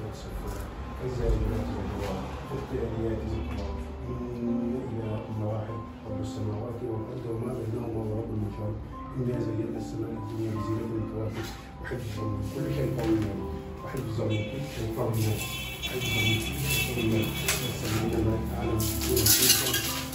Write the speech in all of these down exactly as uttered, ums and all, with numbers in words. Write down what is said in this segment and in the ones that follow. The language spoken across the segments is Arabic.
الصفر الزاجرات زجرا التاليات ذكرا إلى النواحي رب السماوات والأرض وما بينهما ورب المشارق إنا زينا السماء الدنيا بزينة الكواكب وحفظا من كل شيطان مارد وحفظا من كل شيطان مارد حفظا من كل شيطان مارد وسمعنا ما تعلم كل شيطان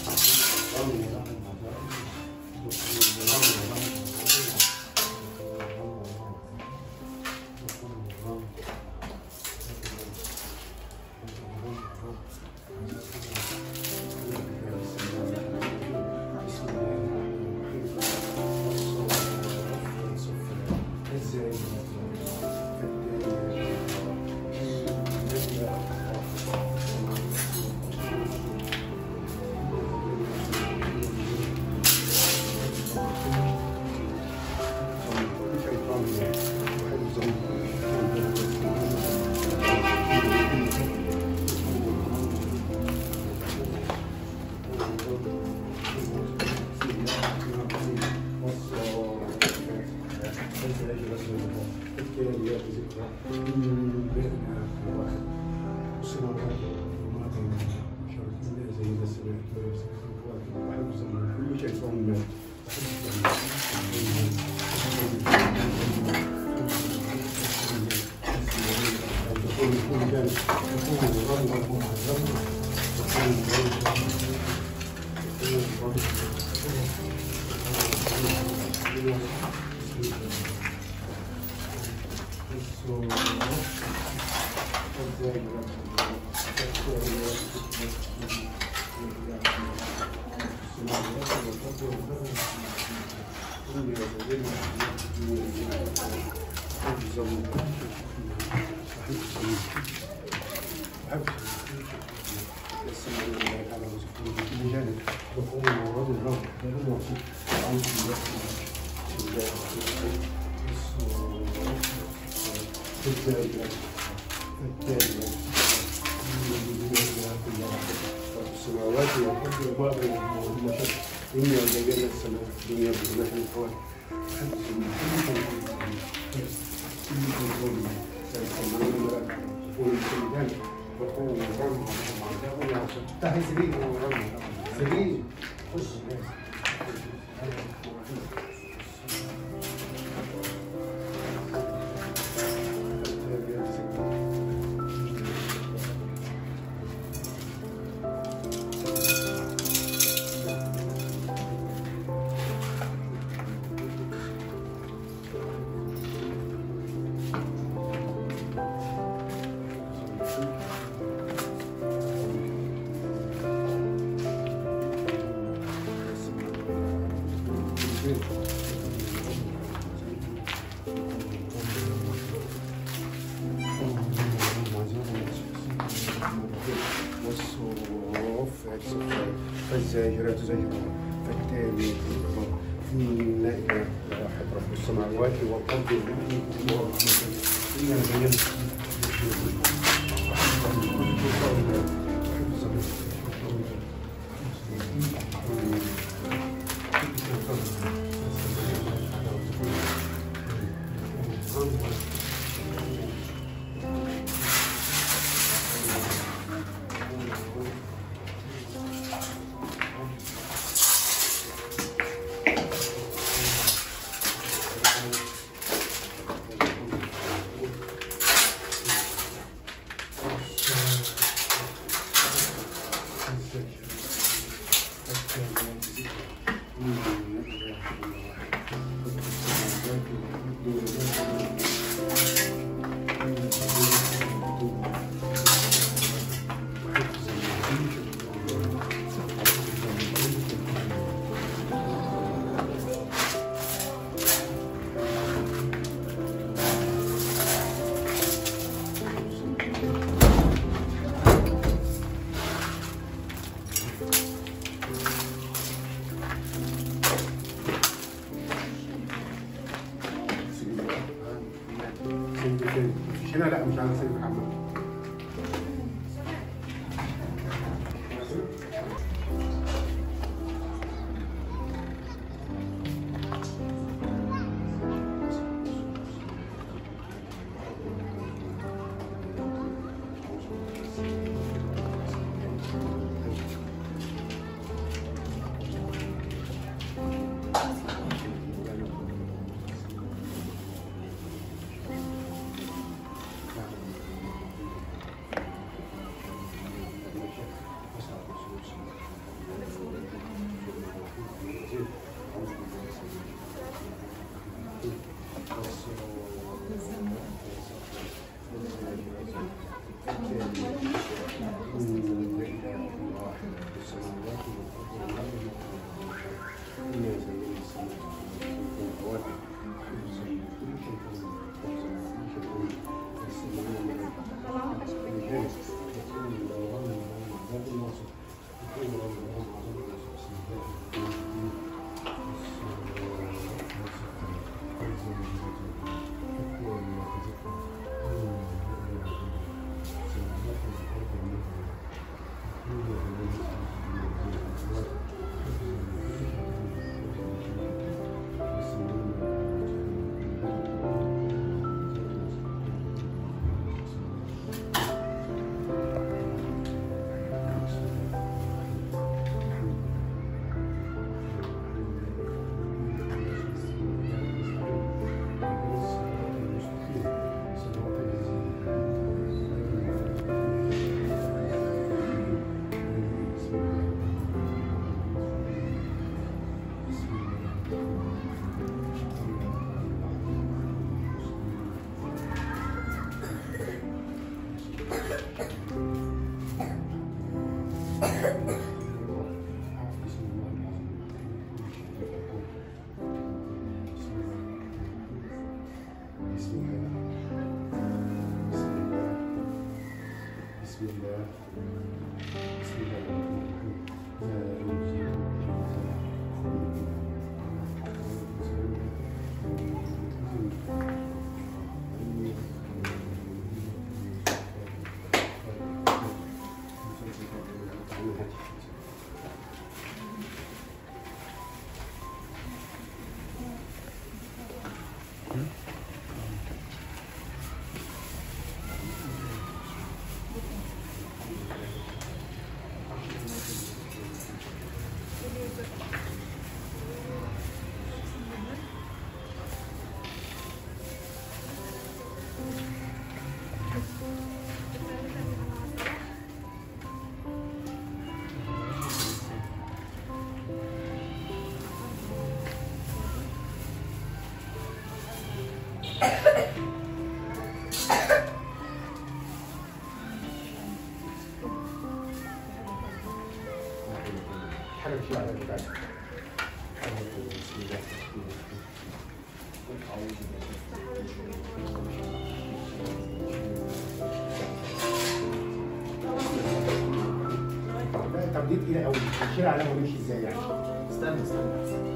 السماوات والأرض وما بينهما والمشرق إنا زينا السماء الدنيا بزينة الكواكب حفظا من كل شيطان كل شيطان سيسمعون الملائكة يقول كل ذلك وقوم ورمى وعذاب تحت سبيل ورمى سبيل خش الناس فالزاجرات زجرا فالتاليات ذكرا إنا إلى واحد رب السماوات والأرض إنا زينا هنا لا مش على سيد محمد. حاجه مش على بتاعتك طب دي تقيله قوي، هنشيل عليها ونمشي ازاي يعني؟ استنى استنى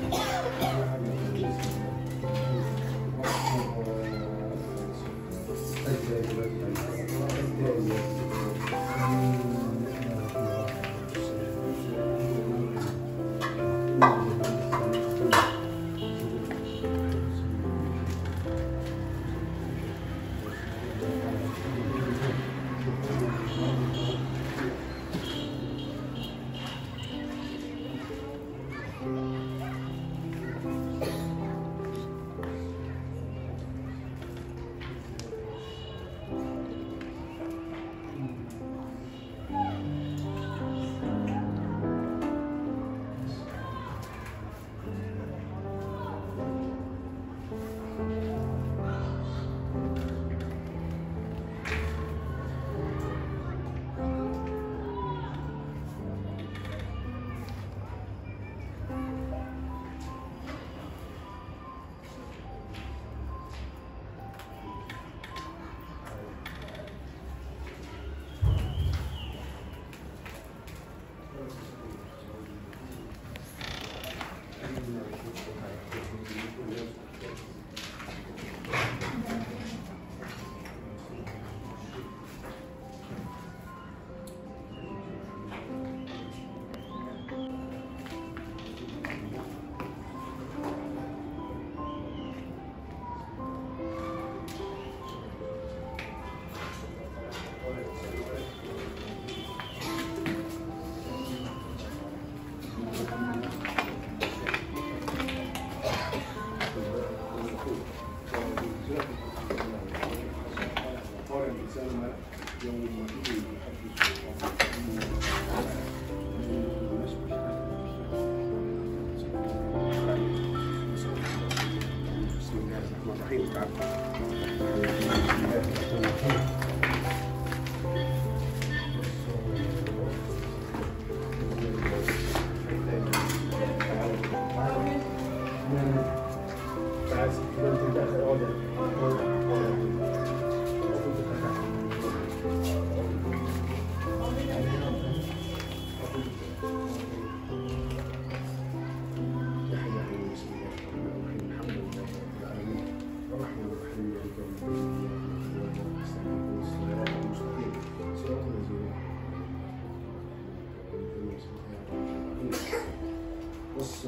بص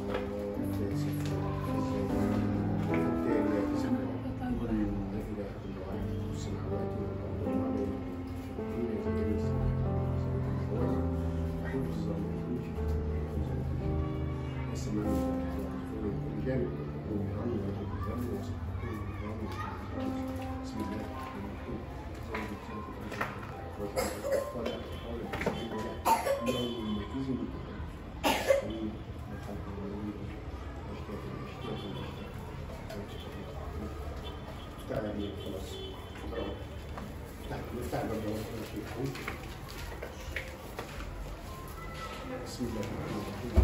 خلاص نفتح الباب بسم الله الرحمن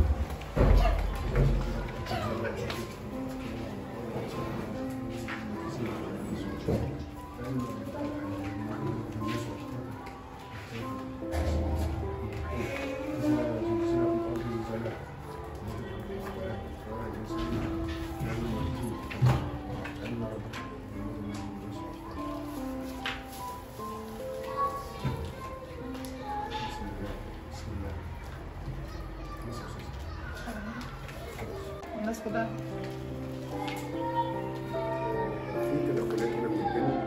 الناس كلها في تدخلات هنا من البنت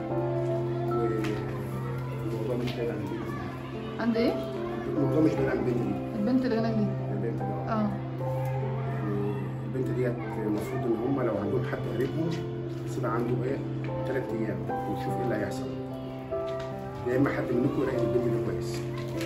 والموضوع مش بعيد عن البنت. عند ايه؟ الموضوع مش بعيد عن البنت دي. البنت اللي هناك دي؟ البنت دي اه يعني البنت ديت المفروض ان هم لو عندهم حد قريبهم هنسيبها عنده ايه ثلاث ايام ونشوف ايه اللي هيحصل. يا اما حد منكم يراقب البنت دي كويس.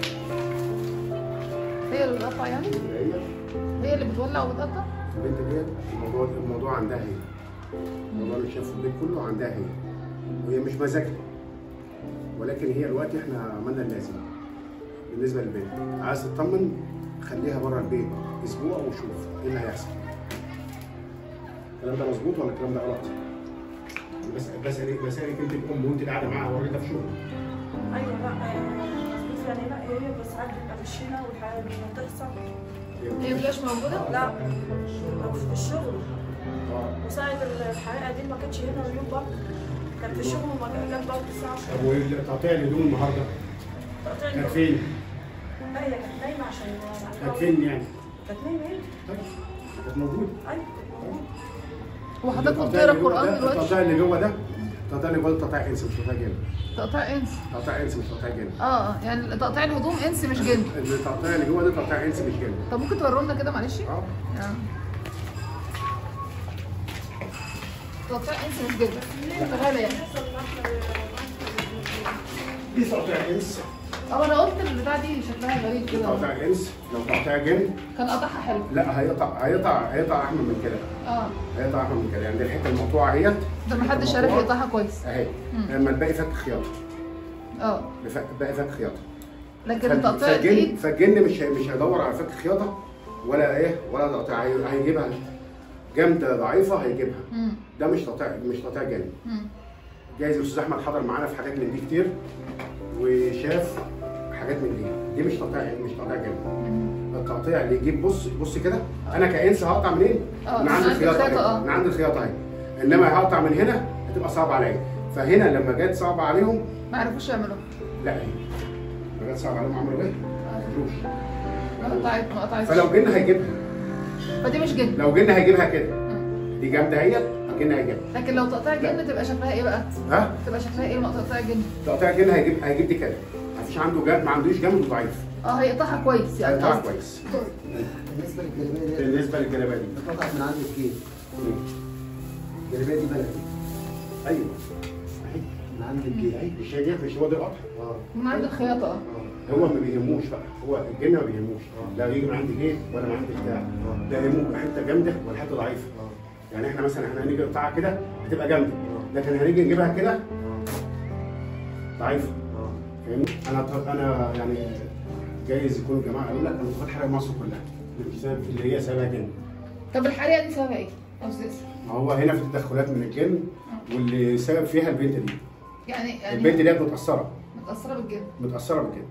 هي اللي بتقطع يعني؟ هي هي اللي بتولع وبتقطع؟ البنت ديت الموضوع الموضوع عندها هي. الموضوع اللي شافه البيت كله عندها هي. وهي مش مزاجها. ولكن هي دلوقتي احنا عملنا اللازم. بالنسبه للبنت عايز تطمن خليها بره البيت اسبوع وشوف ايه اللي هيحصل. الكلام ده مظبوط ولا الكلام ده غلط؟ بس بسالك بسالك انت الام وانت قاعده معاها وريتها في شغل. ايوه لا مظبوط يعني لا هي بس ساعات بتبقى في الشيله والحاجات دي بتحصل. هي مبقاش موجوده؟ لا في الشغل. وساعة الحريقه دي ما كانتش هنا اليوم برضه. كانت في الشغل وما كانت برضه الساعه عشرة. طب وتقطيع الهدوم النهارده؟ كانت فين؟ لا هي كانت نايمه عشان كانت فين يعني؟ كانت نايمه هي. طيب كانت موجوده. ايوه كانت موجوده. هو حضرتك بتقرا القران دلوقتي؟ التقطيع اللي جوه ده تقطيع اللي جوه تقطيع انس مش تقطيع جن. تقطيع انس؟ تقطيع انس مش تقطيع جن. اه يعني تقطيع الهدوم انس مش جن. التقطيع اللي جوه ده تقطيع انس مش جن. طب ممكن تورونا كده معلش؟ اه اه تقطيع انس مش جن. غالي يعني. دي تقطيع انس. اه انا قلت البتاع دي شكلها غريب كده. تقطيع انس لو تقطيع جن كان قطعها حلو. لا هيقطع هيقطع هيقطع احمر من كده. اه هيقطع احمر من كده يعني الحته المقطوعه اهيت. ده محدش عارف يقطعها كويس. اهي لما الباقي فك خياطه. اه الباقي فك خياطه. لكن التقطيع فالجن الايد فالجن مش مش هيدور على فك خياطه ولا ايه ولا تقطيع هيجيبها جامده ضعيفه هيجيبها. مم. ده مش تقطيع مش تقطيع جن. مم. جايز الاستاذ احمد حضر معانا في حاجات من دي كتير وشاف حاجات من دي. دي مش تقطيع مش تقطيع جن. التقطيع اللي يجيب بص بص كده انا كانس هقطع منين؟ اه من عند الخياطه اهي من عند الخياطه اهي انما هقطع من هنا هتبقى صعبه عليا. فهنا لما جت صعبه عليهم ما عرفوش يعملوها. لا لما جت صعبه عليهم عملوا ايه؟ ما قدروش. ما قطعت ما قطعتش. فلو جن هيجيبها. فدي مش جن. لو جن هيجيبها كده. دي جامده اهيت جن هيجيبها. لكن لو تقطيع جن تبقى شكلها ايه بقى؟ ها؟ تبقى شكلها ايه تقطيع جن؟ تقطيع جن هيجيب هيجيب دي كده. مفيش عنده جامد ما عندوش جامد وضعيف. اه هيقطعها كويس يعني. هيقطعها كويس. بالنسبه للجلابيه دي بالنسبه للجلابيه دي اتقطعت من عند الكيف. الجلابيه دي بلدي. ايوه اهي من عند الكيف. اهي مش هي مش هو ده القطع. اه من عند الخياطه اه. هو ما بيهموش بقى هو الجن ما بيهموش لا يجي من عند جيب ولا من عند بتاع ده يهمه حته جامده ولا حته ضعيفه. يعني احنا مثلا احنا هنيجي نقطعها كده هتبقى جامده لكن هنيجي نجيبها كده ضعيفه. فاهمني؟ انا انا يعني جايز يكون الجماعه قالوا لك انا فاتح حرق مصر كلها اللي هي سببها جن. طب الحريقه دي سببها ايه؟ ما هو هنا في تدخلات من الجن واللي سبب فيها البنت دي. يعني يعني البنت ديت متاثره متاثره بالجن. متاثره بالجن.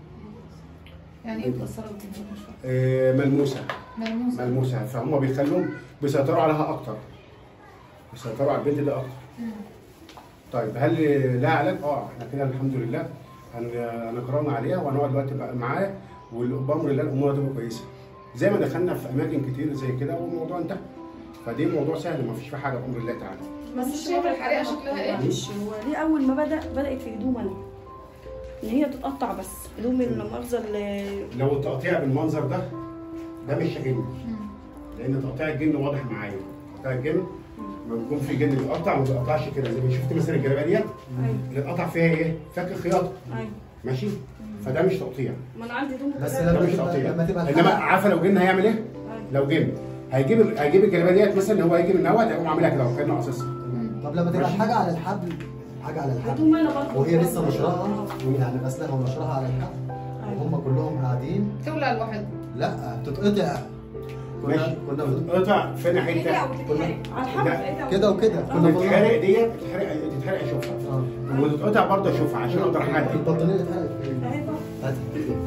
يعني ايه متاثره بالجن؟ مش فاهمه. آه ملموسه. ملموسه. ملموسه فهم بيخلوهم بيسيطروا عليها اكتر. بيسيطروا على البنت دي اكتر. مم. طيب هل لها علاج؟ اه احنا كده الحمد لله هنقرانا عليها وهنقعد دلوقتي بقى معاه وبامر الله الامور هتبقى كويسه. زي ما دخلنا في اماكن كتير زي كده والموضوع انتهى. فدي موضوع سهل ما فيش فيه حاجه بامر الله تعالى. بس شايف الحريقه شكلها ايه؟ معلش هو ليه اول ما بدا بدات في هدوم انا ان هي تتقطع بس هدوم المؤاخذه اللي لو التقطيع بالمنظر ده ده مش جن. لان تقطيع الجن واضح معايا. تقطيع الجن لما بيكون في جن بيقطع ما بيقطعش كده زي ما شفت مثلا الجلابيه ديت اللي اتقطع فيها ايه؟ فك الخياطه. ايوه ماشي؟ فده مش تقطيع. ما انا عندي هدوم بس كده. ده لما مش تبقى تقطيع. لما تبقى انما عارفه لو جن هيعمل ايه؟ أيوة. لو جن هيجيب هيجيب الجلابيه ديت مثلا هو هيجي من هوا هيقوم عاملها كده وكانه قصص. طب لما تبقى ماشي. حاجه على الحبل حاجه على الحبل هدوم انا برضه وهي لسه نشرها يعني غسلها ونشرها على الحبل وهم كلهم قاعدين تولع لوحدها. لا بتتقطع. ماشي كنا كنا قطع في ناحيه على الحبل كده وكده كنا تتحرق ديت تتحرق تتحرق اشوفها وتتقطع برضه اشوفها عشان اقدر احدد. البطانيه اللي اتحرقت فين؟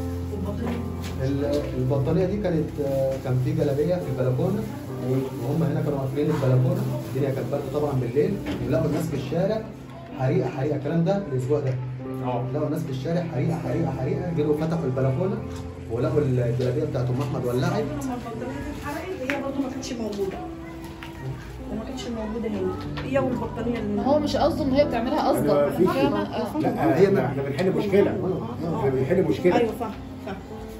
ال- البطانيه دي كانت كان في جلابيه في البلكونه وهم هنا كانوا قافلين البلكونه الدنيا كانت برد طبعا بالليل ولقوا الناس في الشارع حريقه حريقه الكلام ده الاسبوع ده اه لقوا الناس في الشارع حريقه حريقه حريقه جروا فتحوا البلكونه ولقوا الجلابيه بتاعت ام احمد ولعت. لما البطاريه دي اتحرقت هي برضه ما كانتش موجوده وما كانتش موجوده هنا هي والبطانيه اللي هو مش قصده ان هي بتعملها قصدا. مفيش. فاهمه؟ اه. لا هي احنا احنا بنحل مشكله. احنا بنحل مشكله. ايوه فاهم فاهم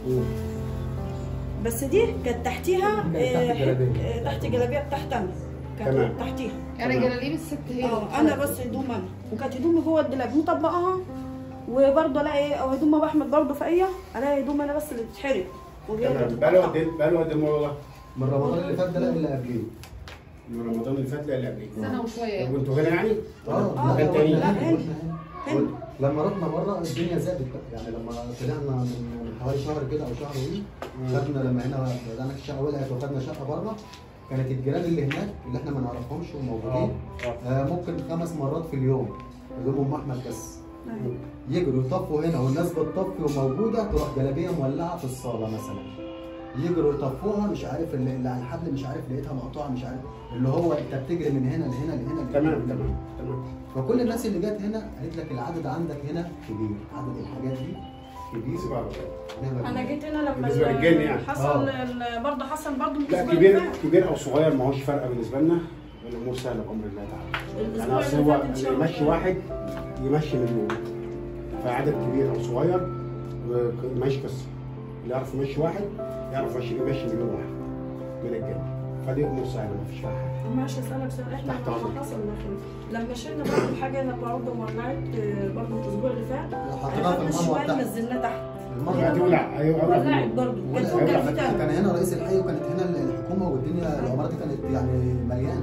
بس دي كانت تحتيها كانت تحت آه، الجلابية. آه، تحت الجلابيه بتاعت انا كانت تمام. تحتيها. يعني جلاليب الست هي اللي اه انا بس هدوم انا، وكانت هدومي جوه الدولاب مطبقاها، وبرضه الاقي او هدوم ابو احمد برضه فوقيه، الاقي هدوم انا بس اللي بتتحرق وهي اللي تمام. بقاله قد بتتقطع. ايه بقاله قد ايه الموضوع ده؟ من رمضان اللي فات ده لا اللي قبليه. من رمضان اللي فات لا اللي قبليه. سنه وشويه. طب وانتوا هنا يعني؟ اه مكان تاني؟ لا، هنا. هنا. لما رحنا بره الدنيا زادت بقى، يعني لما طلعنا من حوالي شهر كده او شهر وي خدنا لما هنا بدأنا الشقه ولعت وخدنا شقه بره، كانت الجيران اللي هناك اللي احنا ما نعرفهمش وموجودين آه ممكن خمس مرات في اليوم اللي هم ام احمد بس يجروا يطفوا هنا والناس بتطفي وموجوده، تروح جلابيه مولعه في الصاله مثلا، يجروا يطفوها مش عارف اللي, اللي على الحبل مش عارف لقيتها مقطوعه مش عارف اللي هو انت بتجري من هنا لهنا لهنا تمام تمام تمام. فكل الناس اللي جت هنا قالت لك العدد عندك هنا كبير، عدد الحاجات دي كبير. سيبها بقى. انا جيت هنا لما بالنسبة للجن يعني. حصل ال- برضه حصل برضه لا كبير كبير او صغير ما هوش فارقه بالنسبه لنا، الامور سهله بامر الله تعالى. يعني اصل هو اللي يمشي واحد يمشي مليون، فعدد كبير او صغير ماشي قصه، اللي يعرف يمشي واحد يعرف يمشي يمشي مليون واحد من الجن، فدي امور سهله ما فيش فيها حاجه. ماشي اسالك سؤال، احنا تحت لما أمرك. حصل لما شلنا برضه الحاجه انا برضه ولعت برضه الاسبوع اللي فات، حطيناها في خدنا المنور شويه تحت. نزلناه تحت. لا تولع ايوه ولعت برضه كانت فوق ولا- الفتاة. كان هنا رئيس الحي وكانت هنا الحكومه والدنيا العماره دي كانت يعني مليانه،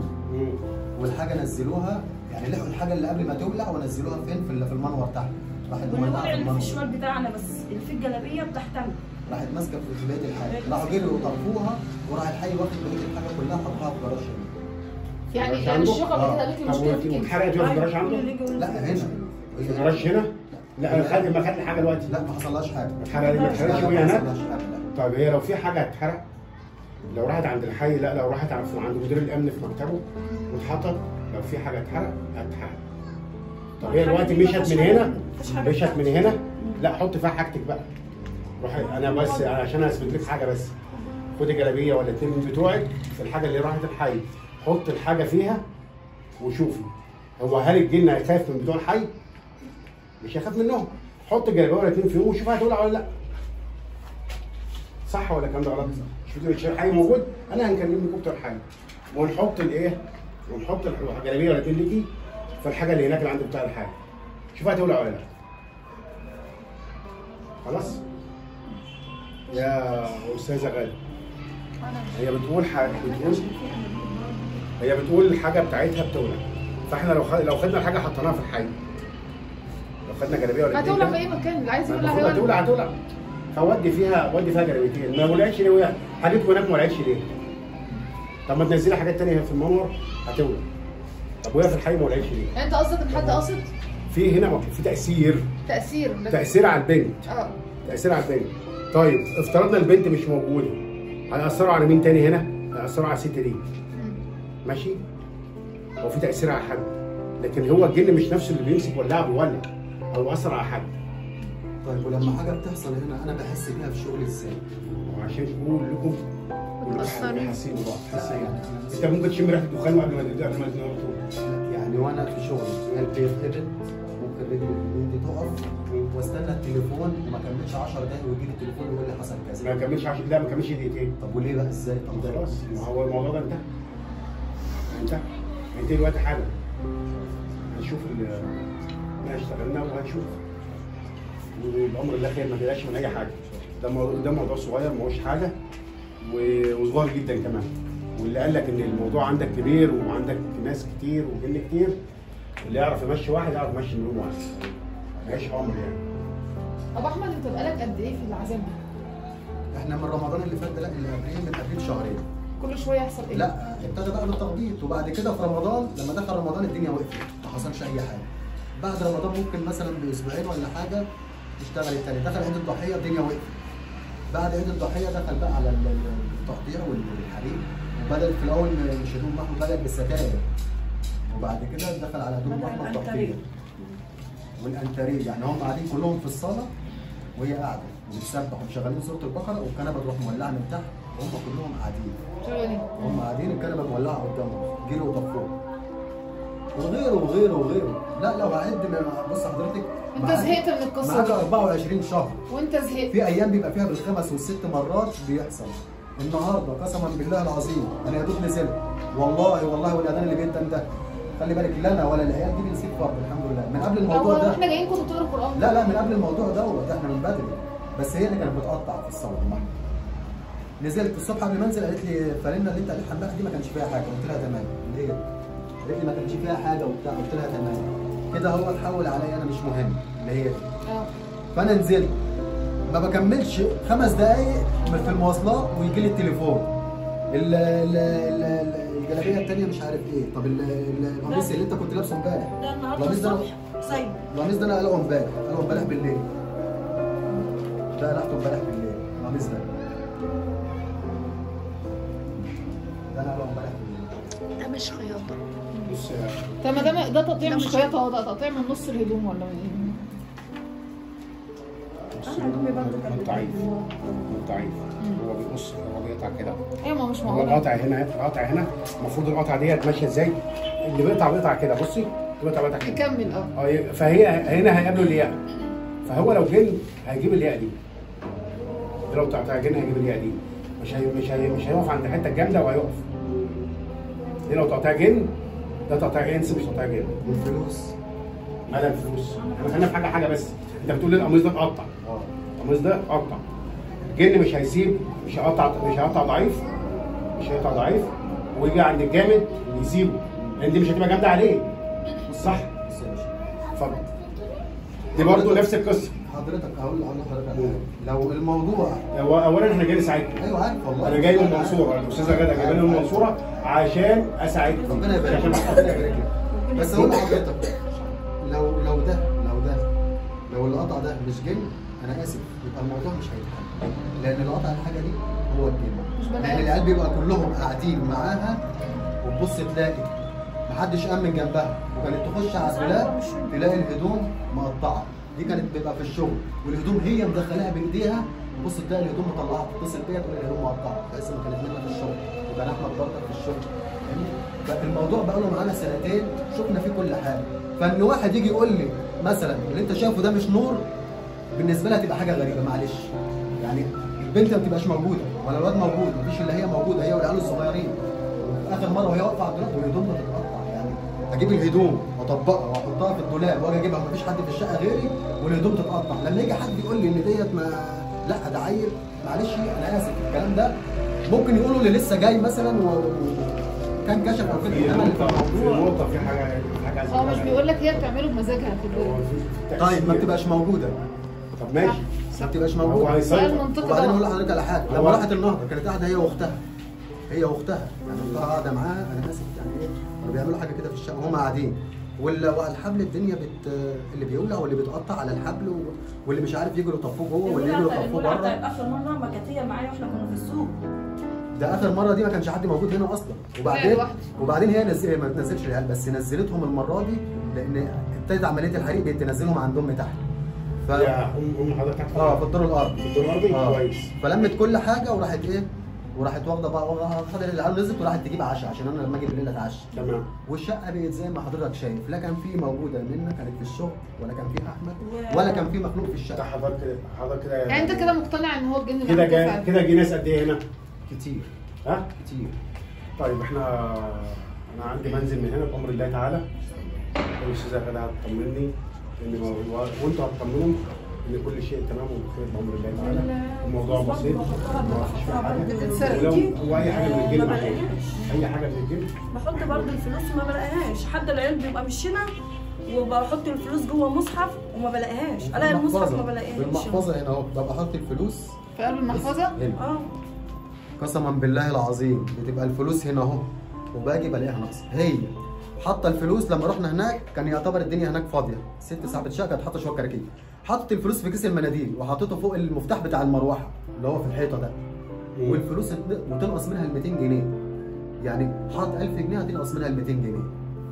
والحاجه نزلوها يعني لحقوا الحاجه اللي قبل ما تولع ونزلوها فين في في المنور تحت، راحت مولعه والولع في اللي في المنور، الشوال بتاعنا بس اللي في الجلابيه بتاعتنا. راحت ماسكه في بقيه الحاجه، راحوا جروا وطفوها وراح الحي واخد بقيه الحاجه كلها حطها في جراج هنا. يعني جراج يعني عنده؟ الشقه اللي كده لك طب المشكله في كده. واتحرقت في الجراج عنده؟ لا هنا في الجراج هنا؟ لا خد ما خد حاجه دلوقتي. لا ما حصلهاش حاجه، اتحرقت ما اتحرقتش لا، وهي ما هناك؟ حصلهاش حاجه لا. طيب هي لو في حاجه هتتحرق لو راحت عند الحي، لا لو راحت عند عند مدير الامن في مكتبه واتحطت، لو في حاجه هتتحرق هتتحرق. طب هي دلوقتي مشت من هنا مشت من هنا، لا حط فيها حاجتك بقى. روحي انا بس عشان اثبت لك حاجه بس، خدي جلابيه ولا اتنين من بتوعك في الحاجه اللي راحت الحي، حط الحاجه فيها وشوفي هو هل الجن هيخاف من بتوع الحي؟ مش هيخاف منهم. حط جلابيه ولا اتنين فيهم وشوف هتولع ولا لا. صح ولا الكلام ده غلط؟ مش الحي موجود، انا هنكلم لكم بتوع الحي ونحط الايه؟ ونحط الجلابيه ولا اتنين ليكي في الحاجه اللي هناك اللي عند بتاع الحي. شوف هتولع ولا لا. خلاص؟ يا استاذه غاده هي بتقول حاجه بتقول هي بتقول الحاجه بتاعتها بتولع، فاحنا لو خد... لو خدنا الحاجه حطيناها في الحي، لو خدنا جلابيه ولا هتولع في اي مكان، اللي عايز يولع المفروض هتولع هتولع فودي فيها ودي فيها جلابيتين. ما ولعتش ليه وهي حاجتكم هناك ما ولعتش ليه؟ طب ما تنزلي حاجات ثانيه في المنور هتولع. طب وهي في الحي ما ولعتش ليه؟ يعني انت قصدك ان حد قاصد في هنا في تاثير تاثير لكن- تاثير على البنت اه تاثير على البنت. طيب افترضنا البنت مش موجوده، هيأثروا على مين تاني هنا؟ هيأثروا على الست دي. ماشي؟ هو في تأثير على حد، لكن هو الجن مش نفسه اللي بيمسك ولاعه بيولع او يأثر على حد. طيب ولما حاجه بتحصل هنا انا بحس بيها في شغلي ازاي؟ وعشان كلكم متأثرين. حاسين ببعض. حاسين يعني انت ممكن تشم ريحه الدخان قبل ما تبدا قبل ما تنام. يعني وانا في شغلي قلبي يتقبض، ممكن رجلي اليمين دي تقف واستنى التليفون وما كملش عشر دقايق ويجي لي التليفون يقول لي حصل كذا. ما كملش عشر لا ما كملش دقيقتين. طب وليه بقى ازاي؟ طب ده خلاص ما هو الموضوع ده انتهى. انتهى. انتهى دلوقتي حالا. هنشوف ال احنا اشتغلنا وهنشوف. والامر الله خير ما تقلقش من اي حاجه. ده موضوع ده موضوع صغير ما هوش حاجه و- وصغير جدا كمان. واللي قال لك ان الموضوع عندك كبير وعندك ناس كتير وجن كتير، اللي يعرف يمشي واحد يعرف يمشي مليون واحد. مفيش امر يعني. ابو احمد انت بقالك قد ايه في العزام ده؟ احنا من رمضان اللي فات ده لا اللي قبليه من قبليه بشهرين. كل شويه يحصل ايه؟ لا ابتدى بقى بالتخبيط وبعد كده في رمضان لما دخل رمضان الدنيا وقفت ما حصلش اي حاجه. بعد رمضان ممكن مثلا باسبوعين ولا حاجه اشتغل التاني، دخل عيد الضحيه الدنيا وقفت. بعد عيد الضحيه دخل بقى على ال- التقطيع والحريق، وبدل في الاول مش هدوم محمود بدل بالستاير، وبعد كده دخل على هدوم بدأ محمود تقطيع الأنتريه. والانتريه، يعني هم قاعدين كلهم في الصاله وهي قاعده وبتسبح ومشغلين سوره البقره والكنبه تروح مولعه من تحت وهم كلهم قاعدين. شغالين. هم قاعدين الكنبه مولعه قدامهم، جروا وطفوها. وغيره وغيره وغيره، لا لو هعد من- بص حضرتك انت معاك- زهقت من القصه معاك دي أربعة وعشرين شهر، وانت زهقت. في ايام بيبقى فيها بالخمس والست مرات بيحصل. النهارده قسما بالله العظيم انا يا دوب نزلت والله والله والاذان اللي بيتم ده خلي بالك لا انا ولا العيال دي بنسيب فرض الحمد لله من قبل الموضوع ده. احنا جايين كنتوا بتقروا القران؟ لا لا من قبل الموضوع دوت احنا من بدري، بس هي اللي كانت بتقطع في الصلاه. نزلت الصبح قبل ما انزل قالت لي فالنا اللي انت قالتها امبارح دي ما كانش فيها حاجه، قلت لها تمام. ليه؟ قالت لي ما كانش فيها حاجه وبتاع، قلت لها تمام. كده هو اتحول عليا انا مش مهم اللي هي دي. اه فانا نزلت ما بكملش خمس دقايق في المواصلات ويجي لي التليفون ال ال ال الجلابيه الثانيه مش عارف ايه. طب ال- ال- القميص اللي انت كنت لابسه امبارح ده النهارده القميص ده الصبح سايبه. القميص ده انا قلقه امبارح، قلقه امبارح بالليل. ده قلقته امبارح بالليل القميص ده. ده انا قلقه امبارح بالليل. ده مش خياطه. بص يا طب ما ده ده تقطيع ده مش مش- خياطه، هو ده تقطيع من نص الهدوم ولا من ايه؟ انا هدومي برضه كانت ضعيف ضعيف. هو بيقص هو بيقطع كده. ايوه ما مش هو معقول. القطع هنا القطع هنا المفروض القطعه ديت ماشيه ازاي؟ اللي بيقطع بيقطع كده بصي بيقطع بيقطع كده. يكمل اه. اه فهي هنا هيقابله الياء، فهو لو جن هيجيب الياء دي. لو تقطع جن هيجيب الياء دي، مش هي مش هي مش هيقف عند الحته الجامده وهيقف. دي لو تقطيع جن ده تقطيع انس مش تقطيع جن. والفلوس مدى الفلوس احنا خلينا في حاجه حاجه بس. انت بتقول لي القميص ده اتقطع، اه القميص ده قطع. الجن مش هيسيب، مش هيقطع مش هيقطع ضعيف، مش هيقطع ضعيف ويجي عند الجامد يسيبه، لان دي مش هتبقى جامده عليه. صح؟ بص يا باشا اتفضل. دي برضه نفس القصه. حضرتك هقول هقول لحضرتك على حاجه. لو الموضوع هو اولا احنا جاي نساعدكم. ايوه عارف والله انا جاي من المنصوره، الاستاذه غاده جايباني من المنصوره عشان اساعدكم. ربنا يبارك لك عشان ربنا يبارك لك. بس اقول لحضرتك لو لو ده لو ده لو اللي قطع ده مش جن انا اسف يبقى الموضوع مش هيتحل، لان اللي قطع الحاجه دي هو الجن. مش بني لان آدم. العيال بيبقى كلهم قاعدين معاها وتبص تلاقي محدش امن جنبها، وكانت تخش على الدولاب تلاقي الهدوم مقطعه. دي كانت بيبقى في الشغل والهدوم هي مدخلاها بايديها، تبص تلاقي الهدوم مطلعه تتصل بيا تقول الهدوم مقطعه، بحيث ان كانت منها في الشغل. يبقى احمد برضك في الشغل فاهمني؟ فالموضوع بقى له معانا سنتين شفنا فيه كل حاجه. فان واحد يجي يقول لي مثلا اللي انت شايفه ده مش نور، بالنسبه لها تبقى حاجه غريبه معلش. يعني البنت ما بتبقاش موجوده ولا الواد موجود، مفيش الا هي موجوده هي والعيال الصغيرين. وفي اخر مره وهي واقفه على الدولاب والهدوم بتتقطع. يعني اجيب الهدوم واطبقها واحطها في الدولاب واجي اجيبها مفيش حد في الشقه غيري والهدوم تتقطع. لما يجي حد يقول لي ان ديت ما لا ده عيل، معلش انا اسف الكلام ده ممكن يقولوا اللي لسه جاي مثلا وكان كشف او كده. في انما اللي في نقطه في الموضوع نقطه في حاجه في حاجه عايز هو مش أقولها. بيقول لك هي بتعمله بمزاجها كده. هو في طيب ما تأثير. بتبقاش موجوده طب ماشي. ما بتبقاش هو موجوده. هيسيطر. سؤال منطقي وبعدين اقول طبعا. لحضرتك على حاجه، هو- لما راحت النهضه كانت قاعده هي واختها هي واختها يعني اختها قاعده معاها. انا اسف يعني ايه كانوا بيعملوا حاجه كده في الشقه وهم قاعدين وال- وعلى الحبل الدنيا بت اللي بيولع واللي بيتقطع على الحبل و- واللي مش عارف يجروا يطفوه جوه واللي يجروا يطفوه المولع بره. اخر مره ما كانت هي معايا واحنا كنا في السوق. ده اخر مره دي ما كانش حد موجود هنا اصلا. هي وبعدين لوحدها. وبعدين هي نزل ما تنزلش العيال بس نزلتهم المره دي لان ابتدت عمليه الحريق بقت تنزلهم عندهم تحت. ف يا ام ام حضرتك تحت اه في الدور الارضي في الدور الارضي آه. كويس. فلمت كل حاجه وراحت ايه وراحت واخده بقى خدت العيال نزلت وراحت تجيب عشاء عشان انا لما اجي بالليل اتعشى. تمام. والشقه بقت زي ما حضرتك شايف، لا كان في موجوده منى كانت في الشغل ولا كان في احمد ولا كان في مخلوق في ده الشقه. حضرتك كده حضرتك كده يعني انت كده مقتنع ان هو الجن اللي كده عنده جاي فعلا؟ كده جه ناس قد ايه هنا؟ كتير ها؟ كتير. طيب احنا انا عندي منزل من هنا بامر الله تعالى. الاستاذه غاده هتطمني ان و- وانتوا هتطمنوا ان كل شيء تمام وبخير بامر الله تعالى. الموضوع بسيط ما فيش فيه حاجه. بتتسرق. ولو هو اي حاجه من الجن ما معايا. بلاقيهاش. اي حاجه من الجن بحط برضه الفلوس ما بلاقيهاش، حد العيال بيبقى مش هنا وبحط الفلوس جوه مصحف وما بلاقيهاش، الاقي المصحف ما بلاقيهاش. بالمحفظه هنا اهو ببقى حاطط الفلوس في قلب المحفظه؟ هنا. اه قسما بالله العظيم بتبقى الفلوس هنا اهو وباجي بلاقيها ناقصه. هي حاطه الفلوس لما رحنا هناك كان يعتبر الدنيا هناك فاضيه، ست صاحبه الشقه كانت حاطه شويه كراكيب، حاطط الفلوس في كيس المناديل وحطيته فوق المفتاح بتاع المروحه اللي هو في الحيطه ده. مم. والفلوس اتن- وتنقص منها ال مئتين جنيه. يعني حاط ألف جنيه هتنقص منها ال مئتين جنيه.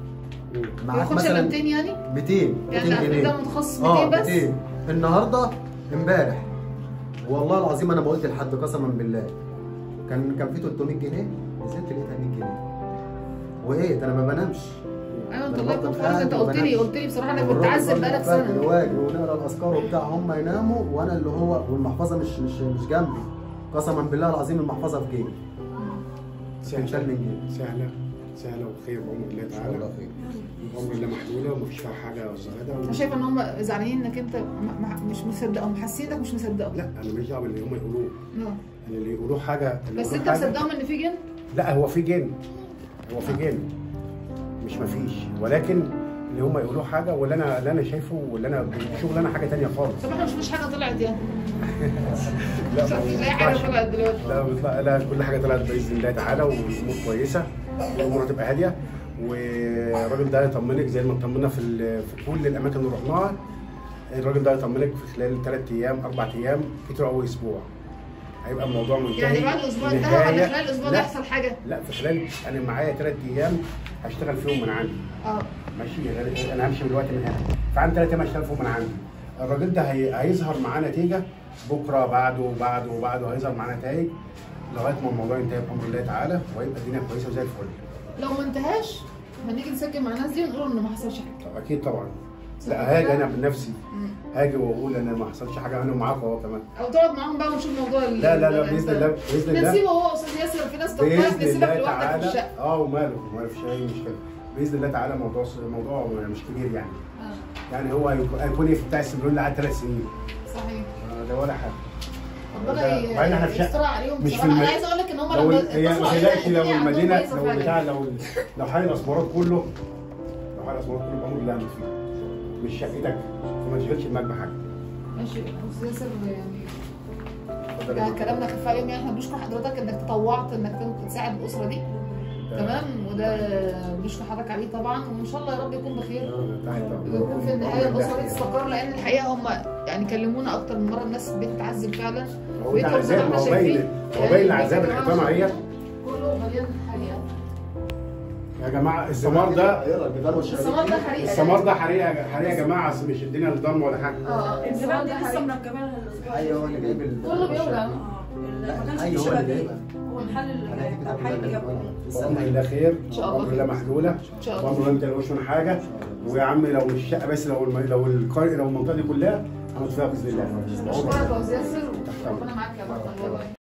ما معاك ياخدش الا مثلا مئتين يعني؟ مئتين يعني مئتين الأخير جنيه. ده متخصص اه مئتين بس؟ مئتين. النهارده امبارح والله العظيم انا ما قلت لحد قسما بالله كان كان في ثلاثمية جنيه نزلت لقيتها مية جنيه. وايه ده انا ما بنامش. ايوه انت ده الله أنا يكون بفضل في عونك، انت قاعد قلت لي وما قلت لي بصراحه انك والراجل بتعذب برضه بقالك فاكر سنه. واجي ونقرا الاذكار وبتاع هم يناموا وانا اللي هو والمحفظه مش مش مش جنبي قسما بالله العظيم المحفظه في جيبي. سهله من جيبي. سهله سهله وخير بامر الله تعالى. الله خير. بامر الله محلوله ومفيش فيها حاجه زياده. انا شايفه ان هم زعلانين انك انت م- م- مش مصدقهم، حاسينك مش مصدقهم. لا انا ماليش دعوه باللي هم يقولوه. اه يعني اللي يقولوه حاجه اللي بس يقولوه انت حاجة- مصدقهم ان في جن؟ لا هو في جن، هو في جن مش مفيش، ولكن اللي هم يقولوه حاجه واللي انا اللي انا شايفه واللي انا شغل انا حاجه ثانيه خالص. طب احنا مش مش حاجه طلعت يعني. لا مش ما هتلاقي حاجه بيطلعش. طلعت دلوقتي. لا بيطلع، لا كل حاجه طلعت باذن الله تعالى والامور كويسه والامور هتبقى هاديه والراجل ده يطمنك زي ما اطمنا في ال- في كل الاماكن اللي رحناها. الراجل ده يطمنك في خلال ثلاث ايام اربع ايام كتير قوي اسبوع هيبقى الموضوع منتهي. يعني بعد الاسبوع انتهى نهاية- ولا خلال الاسبوع ده لا، يحصل حاجه؟ لا في خلال انا معايا ثلاث ايام هشتغل فيهم من عندي. اه ماشي غير- انا همشي دلوقتي من هنا فعندي ثلاث ايام هشتغل فيهم من عندي. الراجل ده هي... هيظهر معاه نتيجه بكره بعده وبعده وبعده هيظهر معاه نتائج لغايه ما الموضوع ينتهي بامر الله تعالى وهيبقى الدنيا كويسه وزي الفل. لو ما انتهاش هنيجي نسجل مع الناس دي ونقول ان ما حصلش حاجه. طب اكيد طبعا. صح لا هاجي كده؟ انا بنفسي مم. هاجي واقول ان ما حصلش حاجه انا معاكم اهو كمان. او تقعد معاهم بقى ونشوف موضوع ال- لا لا لا ال- باذن الله باذن الله نسيبه هو استاذ ياسر، في ناس تقترح باذن نسيبك الله لوحدك في تعالى. الشقه. اه وماله ما فيش اي مشكله باذن الله تعالى. موضوع الموضوع مش كبير يعني. اه يعني هو هيكون ايه بتاع السنين اللي قعد ثلاث سنين صحيح. آه، ده ولا حاجه. ربنا ده- وبعدين احنا في شقة. يستر عليهم مش في بصراحه. الم- انا عايزه اقول لك ان هم لو لما ال- هي ما اتصلوا علينا تقلقش لو الدنيا عندهم المدينه بايظة لو فعلا. بتاع لو لو حي الاسمرات كله لو حي الاسمرات كله بامر الله هنموت فيه مش شقتك فما تشغلش دماغك بحاجه. ماشي استاذ ياسر يعني اتفضل ده يا فندم. كلامنا خفاف يعني. احنا بنشكر حضرتك انك تطوعت انك تساعد الاسره دي. تمام وده بنشكر حضرتك عليه طبعا وان شاء الله يا رب يكون بخير آه، تعالى طبعا. ويكون في النهايه بأمر الله الاسره دي خير. تستقر لان الحقيقه هم يعني كلمونا اكتر من مره. الناس بتتعذب فعلا. هو ده بيتهم زي ما عذاب، احنا هو شايفين. باين هو باين العذاب اللي حطينا عليها. كله مليان حقيقه. يا جماعه السمار ده يلا الجدار والشبابيك السمار ده حقيقه. السمار ده حريقه حريقه يا جماعه اصل مش الدنيا ضلمه ولا حاجه. اه السمار الجبال ده دي لسه حقيقه. مركبينها الاسبوع ايوه هو اللي جايب ال- كله بيولع. اه ما كانش ايوه في هو اللي شبابيك. جايبها. هو الحل الحاجات دي كده الحل اللي كلها جابه. بامر الله خير إن شاء الله بامر الله محلوله ان شاء الله. بامر الله ما تقلقوش من حاجه. ويا عم لو الشقه بس لو الم... لو القريه لو المنطقه دي كلها هنطفيها باذن الله. بشكرك يا استاذ ياسر وربنا معاك يا بطل والله.